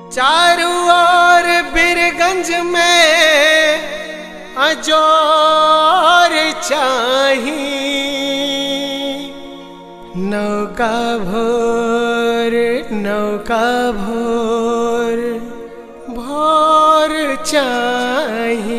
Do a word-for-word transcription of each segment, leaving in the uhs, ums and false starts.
चारों ओर बीरगंज में अजोर चाही, नौका भोर नौका भोर भोर चाही।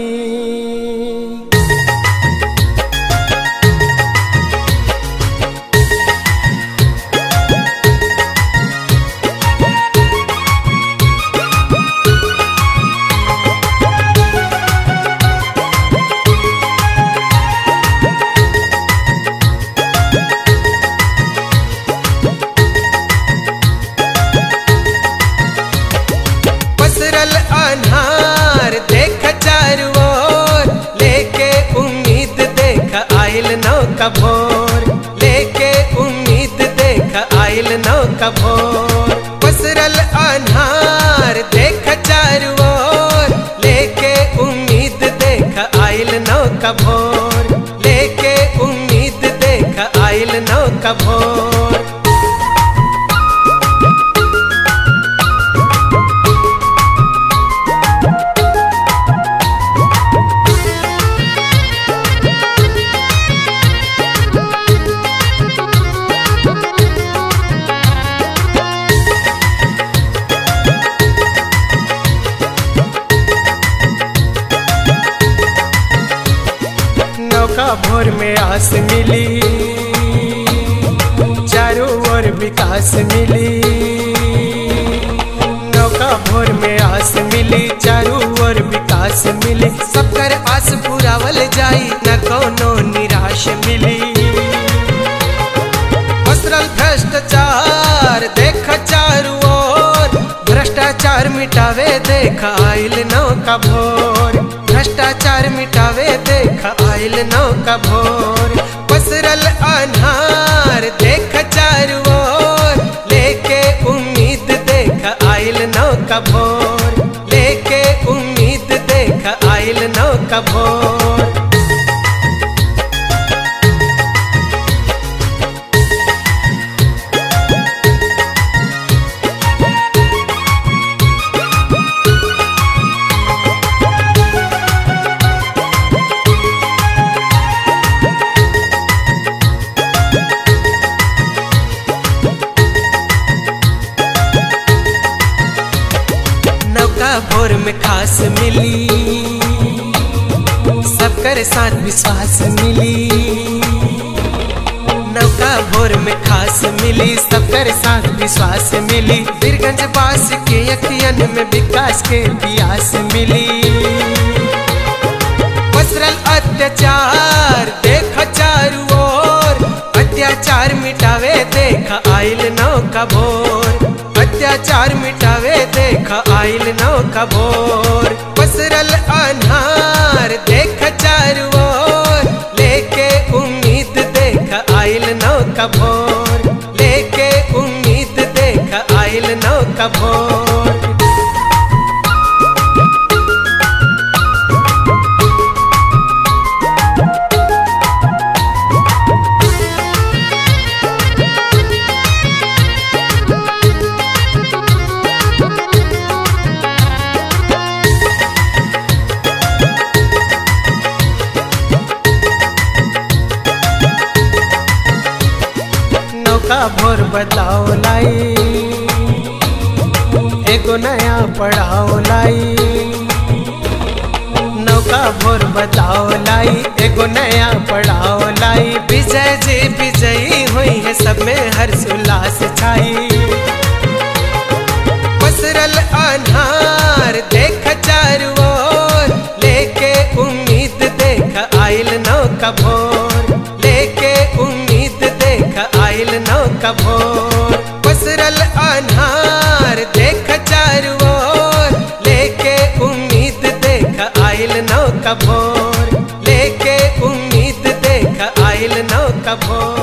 अन्हार देख चारों ओर, लेके उम्मीद देख आइल नौका भोर, लेके उम्मीद देख आइल नौका भोर। पसरल अन्हार देख चारों ओर, लेके उम्मीद देख आइल नौका भोर, लेके उम्मीद देख आइल नौका भोर। नौका भोर में आस मिली, चारों ओर विकास मिली। नौका भोर में आस मिली, चारों ओर विकास मिली। सबकर आस पुरावल जाई, न कोनो निराश मिली। पसरल भ्रष्टाचार देख चारों ओर, भ्रष्टाचार मिटावे देख आइल नौका भोर, भ्रष्टाचार मिटावे देख आइल नौका भोर। पसरल अन्हार देख चारों ओर, लेके उम्मीद देख आइल नौका भोर, लेके उम्मीद देख आइल नौका भोर। भोर में खास मिली, सबकर साथ विश्वास मिली। नौका भोर में खास मिली, सबकर साथ विश्वास मिली। बीरगंज बास के अखियन में विकास के प्यास मिली। पसरल अत्याचार देख चारों ओर, अत्याचार मिटावे देख आइल नौका भोर, अत्याचार मिटावे देख आइल नौका भोर। पसरल अन्हार देख चारों ओर, लेके उम्मीद देख आइल नौका भोर, लेके उम्मीद देख आइल नौका भोर। नौका भोर बदलाव लाई, एगो नया पड़ाव लाई। नौका भोर बदलाव लाई, एगो नया पड़ाव लाई। विजय जी विजयी हुई है, सब में हर्ष उल्लास छाई। पसरल अन्हार देख चारों ओर, लेके उम्मीद देख आइल नौका भोर, लेके उम्मीद देख आइल नौका भोर। पसरल अन्हार देख चारों ओर, लेके उम्मीद देख आइल नौका भोर, लेके उम्मीद देख आइल नौका भोर।